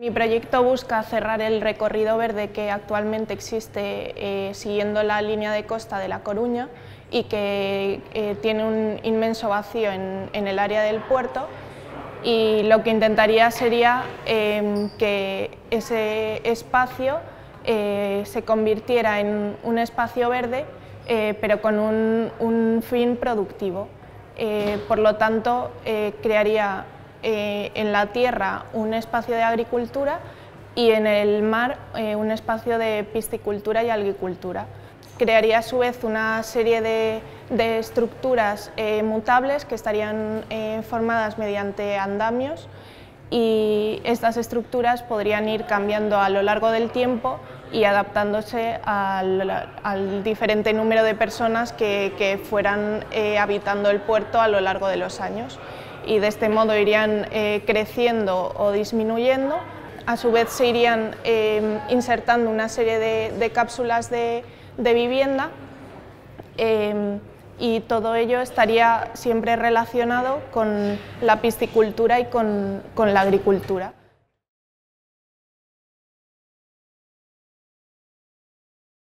Mi proyecto busca cerrar el recorrido verde que actualmente existe siguiendo la línea de costa de La Coruña y que tiene un inmenso vacío en el área del puerto, y lo que intentaría sería que ese espacio se convirtiera en un espacio verde, pero con un fin productivo. Por lo tanto, crearía en la tierra un espacio de agricultura y en el mar un espacio de piscicultura y algicultura. Crearía a su vez una serie de estructuras mutables que estarían formadas mediante andamios, y estas estructuras podrían ir cambiando a lo largo del tiempo y adaptándose al diferente número de personas que fueran habitando el puerto a lo largo de los años, y de este modo irían creciendo o disminuyendo. A su vez se irían insertando una serie de cápsulas de vivienda, y todo ello estaría siempre relacionado con la piscicultura y con la agricultura.